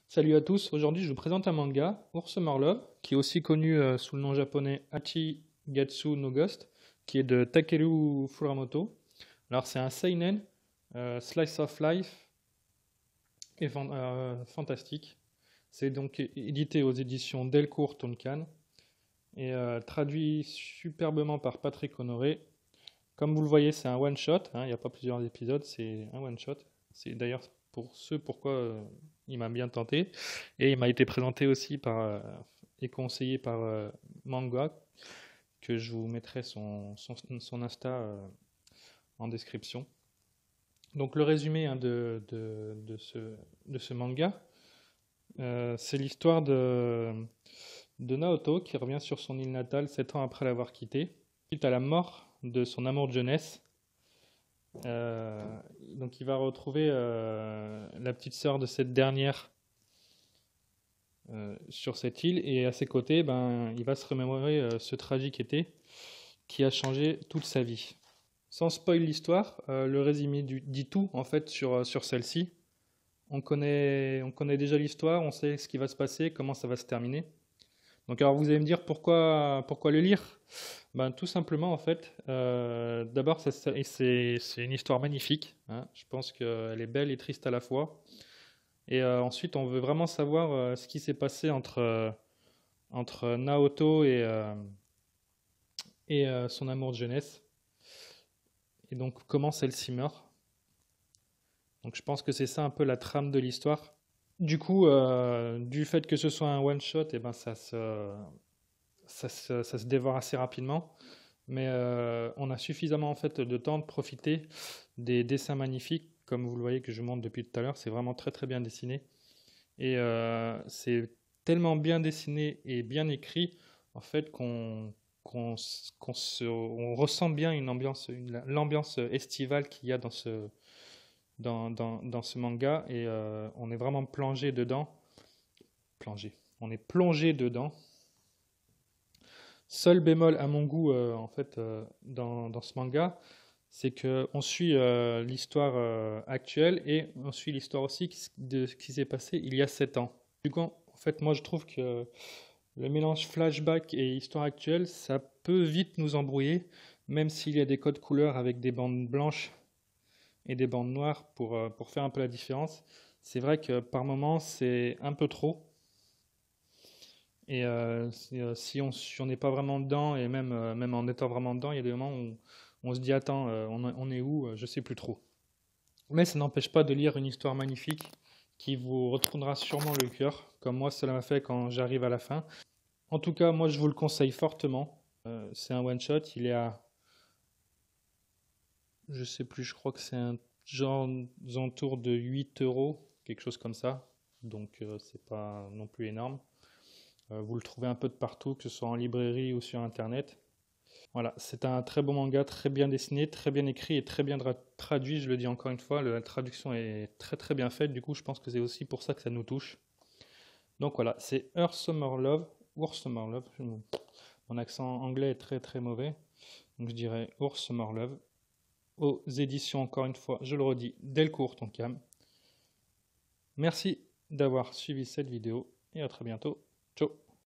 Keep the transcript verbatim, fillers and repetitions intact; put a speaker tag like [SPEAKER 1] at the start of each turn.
[SPEAKER 1] Salut à tous, aujourd'hui je vous présente un manga, Ours Summer Love, qui est aussi connu euh, sous le nom japonais Hachigatsu no Ghost, qui est de Takeru Furamoto. Alors c'est un seinen, euh, slice of life, et fan- euh, fantastique. C'est donc é- édité aux éditions Delcourt Tonkan et euh, traduit superbement par Patrick Honoré. Comme vous le voyez, c'est un one-shot, hein, il n'y a pas plusieurs épisodes, c'est un one-shot. C'est d'ailleurs pour ce pourquoi euh, il m'a bien tenté. Et il m'a été présenté aussi par, euh, et conseillé par euh, Manga, que je vous mettrai son, son, son Insta euh, en description. Donc le résumé hein, de, de, de, ce, de ce manga, euh, c'est l'histoire de, de Naoto qui revient sur son île natale sept ans après l'avoir quittée, suite à la mort de son amour de jeunesse. Euh, donc il va retrouver euh, la petite sœur de cette dernière euh, sur cette île et à ses côtés, ben, il va se remémorer euh, ce tragique été qui a changé toute sa vie. Sans spoil l'histoire, euh, le résumé du, dit tout en fait sur, euh, sur celle-ci. On connaît, on connaît déjà l'histoire, on sait ce qui va se passer, comment ça va se terminer. Donc alors vous allez me dire pourquoi, pourquoi le lire. Ben, tout simplement en fait, euh, d'abord c'est c'est- c'est une histoire magnifique, hein. Je pense qu'elle est belle et triste à la fois. Et euh, ensuite on veut vraiment savoir euh, ce qui s'est passé entre, euh, entre Naoto et, euh, et euh, son amour de jeunesse. Et donc comment celle-ci meurt. Donc je pense que c'est ça un peu la trame de l'histoire. Du coup, euh, du fait que ce soit un one-shot, et ben ça se, ça se, ça se dévore assez rapidement. Mais euh, on a suffisamment en fait de temps de profiter des dessins magnifiques, comme vous le voyez que je montre depuis tout à l'heure. C'est vraiment très très bien dessiné. Et euh, c'est tellement bien dessiné et bien écrit, en fait, qu'on qu'on s- qu'on se, on ressent bien une ambiance, une- l'ambiance estivale qu'il y a dans ce, dans, dans, dans ce manga. Et euh, on est vraiment plongé dedans. Plongé. On est plongé dedans. Seul bémol à mon goût, euh, en fait, euh, dans, dans ce manga, c'est que on suit euh, l'histoire euh, actuelle et on suit l'histoire aussi qui s- de ce qui s'est passé il y a sept ans. Du coup, en fait, moi, je trouve que le mélange flashback et histoire actuelle, ça peut vite nous embrouiller, même s'il y a des codes couleurs avec des bandes blanches et des bandes noires pour, euh, pour faire un peu la différence. C'est vrai que par moments, c'est un peu trop. Et euh, si, euh, si on si on n'est pas vraiment dedans, et même, euh, même en étant vraiment dedans, il y a des moments où on se dit, attends, euh, on, on est où? Je sais plus trop. Mais ça n'empêche pas de lire une histoire magnifique qui vous retournera sûrement le cœur, comme moi cela m'a fait quand j'arrive à la fin. En tout cas, moi je vous le conseille fortement. Euh, c'est un one shot, il est à, je sais plus, je crois que c'est un genre aux alentours de huit euros, quelque chose comme ça. Donc euh, c'est pas non plus énorme. Euh, vous le trouvez un peu de partout, que ce soit en librairie ou sur internet. Voilà, c'est un très beau manga, très bien dessiné, très bien écrit et très bien dra- traduit. Je le dis encore une fois, le- la traduction est très très bien faite. Du coup, je pense que c'est aussi pour ça que ça nous touche. Donc voilà, c'est Earth Summer Love, Ours Summer Love. Mon mon accent anglais est très très mauvais. Donc je dirais Ours Summer Love. Aux éditions, encore une fois, je le redis, Delcourt Tonkam. Merci d'avoir suivi cette vidéo et à très bientôt. Ciao.